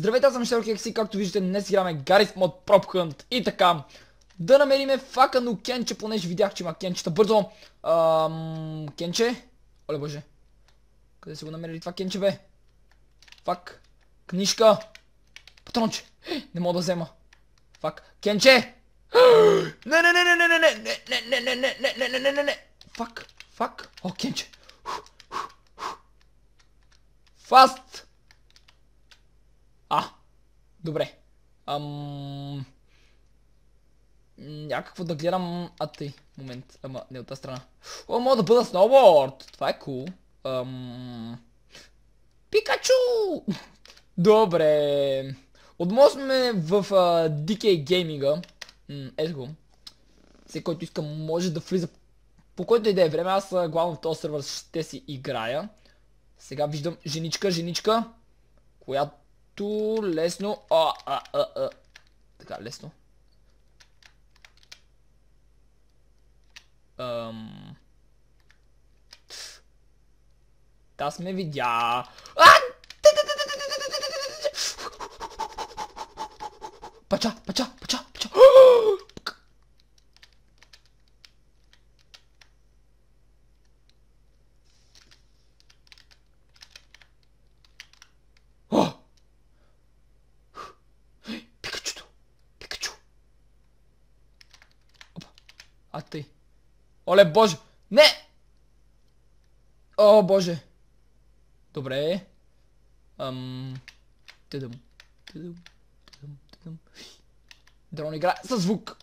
Здравейте, аз съм Шерхекси, както виждате днес играме Гаррис мод Prop Hunt и така. Да намериме факано кенче, понеже видях, че има кенчета. Бързо! Кенче? Оле боже. Къде са го намерили това кенче, бе? Фак. Книжка. Патронче. Не мога да взема. Фак. Кенче! Не, не, не, не, не, не, не, не, не, не, не, не, не, не, не, не, не. Фак. Фак. О, кенче. Фаст! Добре. Някакво да гледам... тъй. Момент. Ама не от тази страна. О, мога да бъда сноуборд! Това е кул. Пикачу! Добре. Отново сме в DK Gaming-а. Ето го. Всеки, който иска, може да влиза по който и да е време. Аз главно в този сервер ще си играя. Сега виждам женичка, която лесно... Така, лесно. Та сме видя... Пача! Тъй. Оле, боже! Не! О, боже! Добре. Тъдъм. Дрон игра със звук.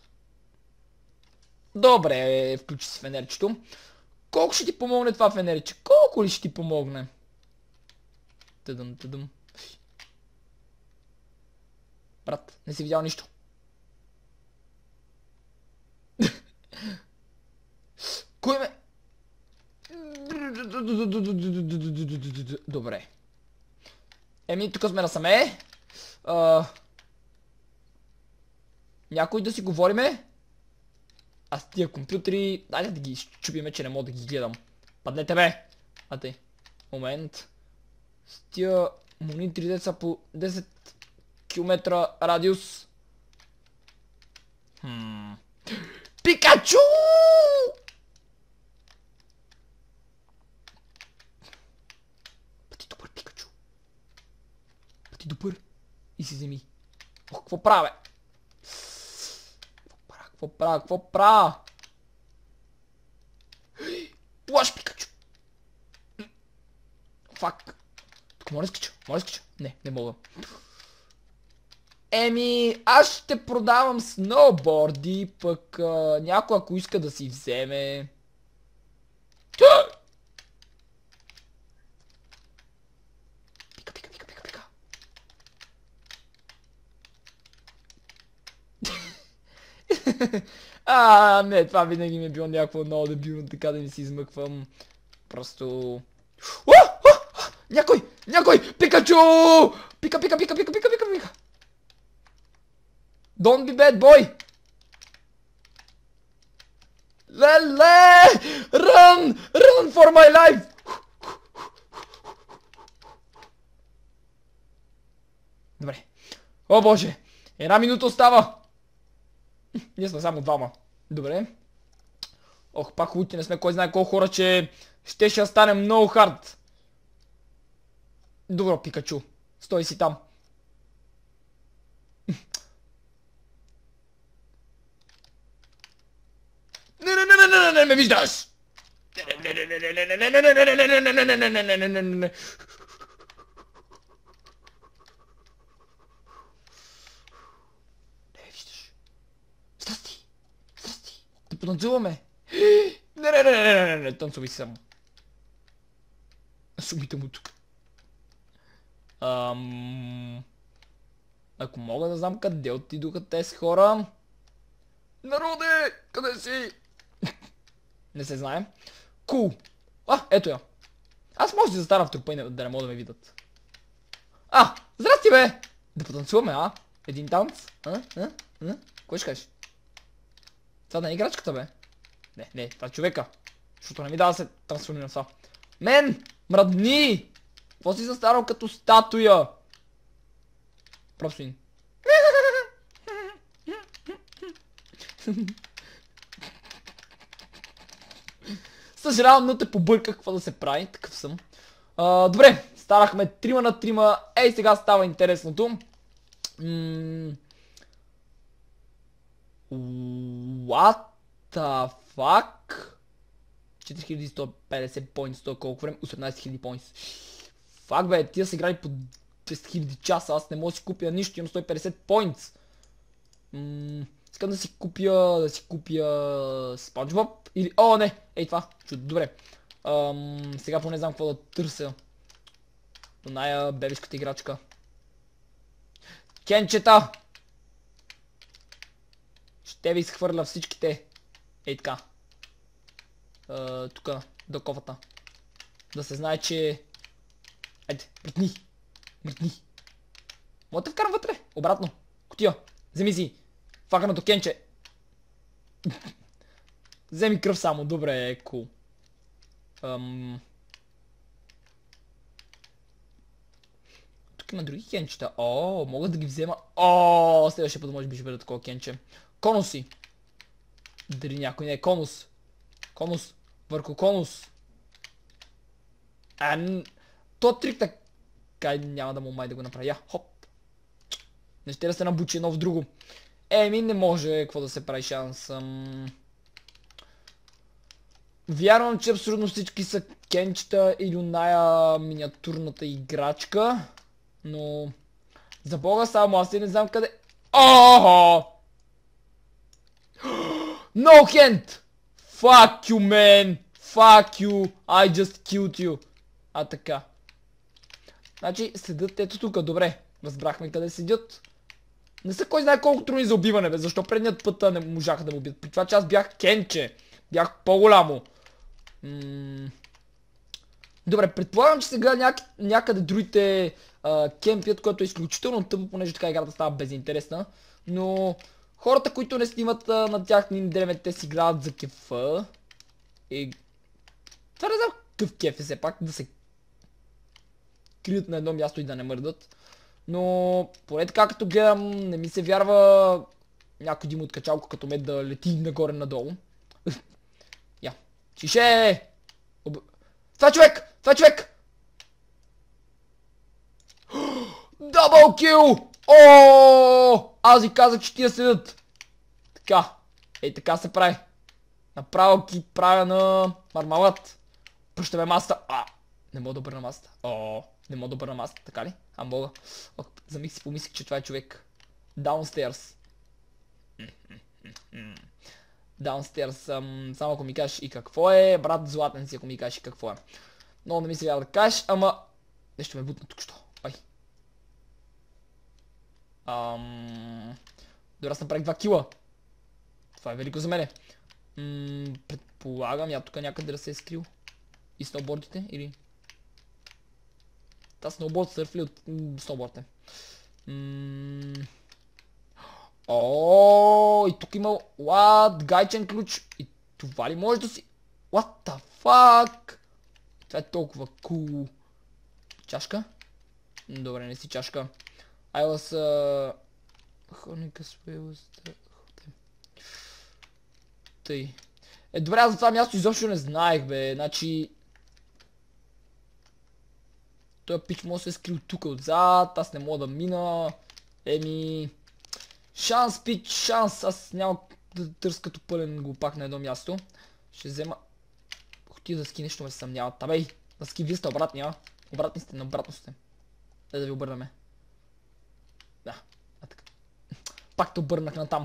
Добре, включи си фенерчето. Колко ще ти помогне това фенерче? Колко ли ще ти помогне? Тъдъм. Брат, не си видял нищо. Кой ме? Добре. Тук сме насаме. Някой да си говориме? Аз тия компютри... Дайте да ги изчупиме, че не мога да ги гледам. Паднете, бе! Тъй. Момент. С тия монитори деца по 10 км радиус. Пикачу! Ти добър и си вземи. Ох, какво правя? Какво правя? Плаш, Пикачу! Фак. Тук мога да скача? Не мога. Аз ще продавам сноуборди, пък някой ако иска да си вземе. Не, това винаги ми е било някакво много дебилно, така да ми си измъквам. Просто... Някой! Пикачу! Пика! Don't be bad boy! Леле! Run for my life! Добре. О, боже! 1 минута остава! Ние сме само двама. Добре. Ох, пак хубаво, не сме кой знае колко хора, че ще стане много хард. Добро, Пикачу. Стой си там. Не ме виждаш! Да потанцуваме. Не, танцуй си само. Сумите му тук. Ако мога да знам къде отидоха тези хора. Народе! Къде си? Не се знае. Кул! Ето я. Аз може да си застана в трупа и да не мога да ме видят. Здрасти, бе! Да потанцуваме, Един танц? Кой ще кажеш? Това не е играчката, бе. Не, това е човека. Защото не ми дава да се трансформирам това. Мен! Мръдни! Какво си застарал като статуя? Пропсуин. Съжалявам, но те побърках какво да се прави. Такъв съм. Добре, станахме 3 на 3. Ей, сега става интересното. What the fuck? 4150 points, то колко време? 18 000 points. Фак бе, тия са играли по 10 000 часа, аз не мога да си купя нищо, имам 150 points. Искам да си купя SpongeBob или... О, не! Ей това, чудо, добре. Сега поне знам какво да търся. До ная бебешката играчка. Кенчета! Ще ви изхвърля всичките. Ей така. Тука, до кофата. Да се знае, че... Айде, мрътни. Мрътни. Мога да те вкарам вътре. Обратно. Кутия. Вземи си. Факаното кенче. Вземи кръв само. Добре, кул. Тук има други кенчета. О, мога да ги взема. О, следващия път може би ще бъде такова кенче. Конуси. Дали някой не е конус. Конус. Върху конус. То трик така няма да му май да го направя. Хоп. Не ще да се набучи едно в друго. Еми не може какво да се прави шанс. Вярвам, че абсолютно всички са кенчета или оная миниатурната играчка. Но... За бога само аз не знам къде... Охо! No hand! Fuck you, man! Fuck you! I just killed you! Така. Значи седят ето тук, добре. Разбрахме къде седят. Не са кой знае колко трудни за убиване, бе. Защо предният път не можаха да му убият? При това, че аз бях кенче. Бях по-голямо. Добре, предполагам, че сега някъде другите кемпият, което е изключително тъпо, понеже така играта става безинтересна. Но хората, които не снимат на тях ни дреме, те си играят за кефа. И... Това не знам какъв кеф е все пак, да се крият на едно място и да не мърдат. Но поне така като гледам, не ми се вярва някой да има откачалка като мен да лети нагоре-надолу. Я. Чише! Това е човек! Това е човек! Дабъл кил! О! Аз ви казах, че тия седят. Така. Ей така се прави. Направо ги правя на мармалад. Пръщаме масата. Не мога да обърна масата. Не мога да обърна масата, така ли? Мога. За миг си помислих, че това е човек. Downstairs. Downstairs. Само ако ми кажеш и какво е. Брат златен си, ако ми кажеш и какво е. Много не ми се вярва да кажеш, ама... Нещо ме бутна тук, що? Ай. Добре, аз направих 2 кила. Това е велико за мене. Предполагам, я тук някъде да се е скрил. И сноубордите, или... Та сноуборд сърфли от сноубордите. И тук има... Гайчен ключ. И това ли може да си... What the fuck? Това е толкова cool. Чашка? Добре, не си чашка. I was... Тъй. Добре, аз за това място изобщо не знаех, бе. Значи... Той пич може да се скрил тук отзад, аз не мога да мина. Еми... Шанс, пич, шанс. Аз няма да търс като пълен глупак на едно място. Ще взема... Тия дъски нещо ме съмняват. Абей, дъски, вие сте обратни, а? Обратни сте, наобратно сте. Да ви обърнаме. Да, така. Пак те обърнах натам.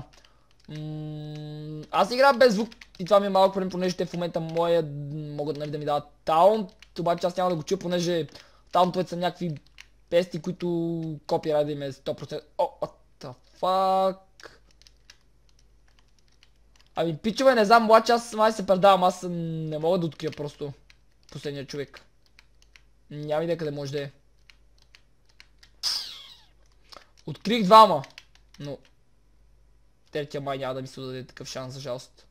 Аз играя без звук и това ми е малко проблем, понеже те в момента могат нали, да ми дават таунт. Обаче аз няма да го чуя, понеже таунтовете са някакви пести, които копирайт да им е 100%. What the fuck? Ами пичове, не знам, младче, аз май се предавам, аз не мога да открия просто последния човек. Няма идея къде може да е. Открих двама, но третия май няма да ми се даде такъв шанс, за жалост.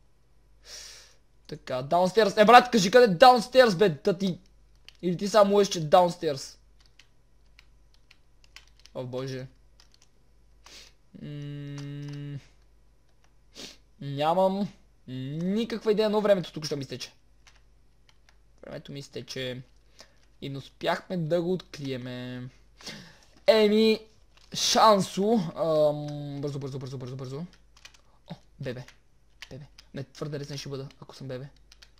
Така, downstairs. Брат, кажи къде е downstairs, бе, тати. Или ти само уеш, че downstairs. О, боже. Нямам никаква идея, но времето тук ще ми изтече. Времето ми изтече. И не успяхме да го откриеме. Еми, шансо. Бързо. О, бебе. Не, твърде лесен ще бъда, ако съм бебе.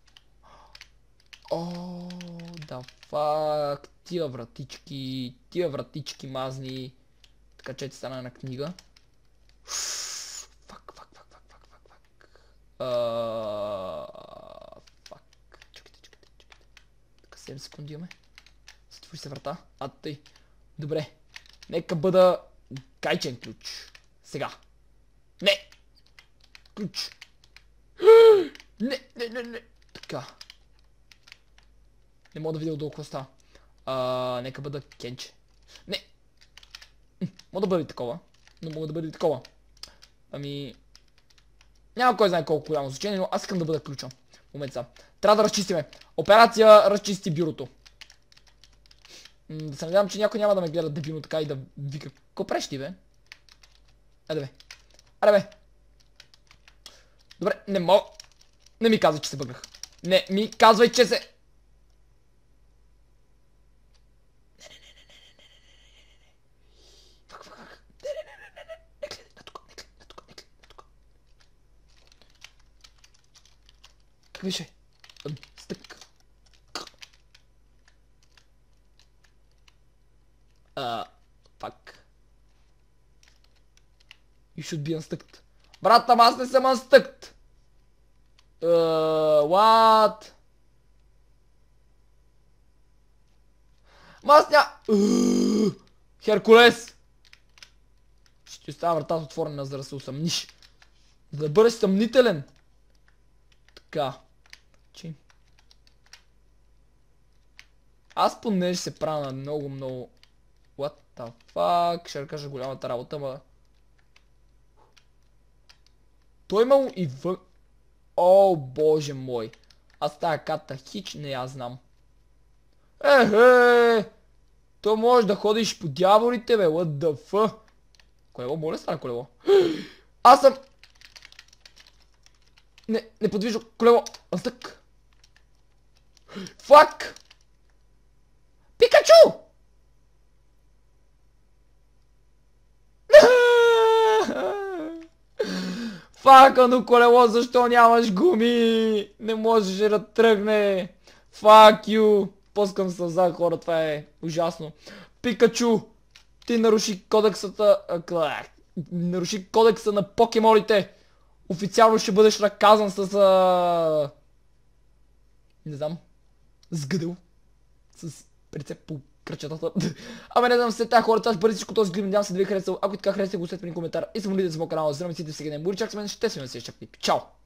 О, да фак. Тия вратички мазни. Така че стана една книга. Фак. Чакайте. Така 7 секунди имаме. Затвори се врата. Тъй. Добре. Нека бъда гайчен ключ. Сега. Не! Ключ. Не. Така. Не мога да видя отдолу какво става. Нека бъда кенче. Не! Мога да бъде такова. Но мога да бъде такова. Ами... Няма кой знае колко голямо значение, но аз искам да бъда ключа. Момент са. Трябва да разчистиме. Операция разчисти бюрото. Да се надявам, че някой няма да ме гледа дебилно така и да вика. Ко преш ти, бе? Аре, бе. Добре, не мога. Не ми казвай, че се бъгнах. Не ми казвай, че се... Как беше? Стък. Фак. You should be unstuck. Брат, ама аз не съм unstuck. What? Аз Херкулес! Ще ти оставя вратата отворена, за да се усъмниш. За да бъдеш съмнителен. Така. Аз понеже се правя на много... What the fuck? Ще кажа голямата работа, ма... Той имал и вън... О, боже мой. Аз тая карта хич не я знам. То можеш да ходиш по дяволите, бе. What the fuck? Колело, моля стана колело. Аз съм... Не подвижно. Колело. Астък. Фак! Пикачу! Факано колело, защо нямаш гуми? Не можеше да тръгне. Fuck you. Пускам сълза, хора, това е ужасно. Пикачу, ти наруши кодекса на покемоните. Официално ще бъдеш наказан с... Не знам. Сгъдел. С прицеп по кръчетата. Абе не знам се тая хора, това ще бъде всичко този клип. Надявам се да ви харесал. Ако и така харесате, го оставете ми коментар. И съм влизате с моят канал. Здравейте, сега не бури, чак с мен, ще се видим на следващия клип. Чао!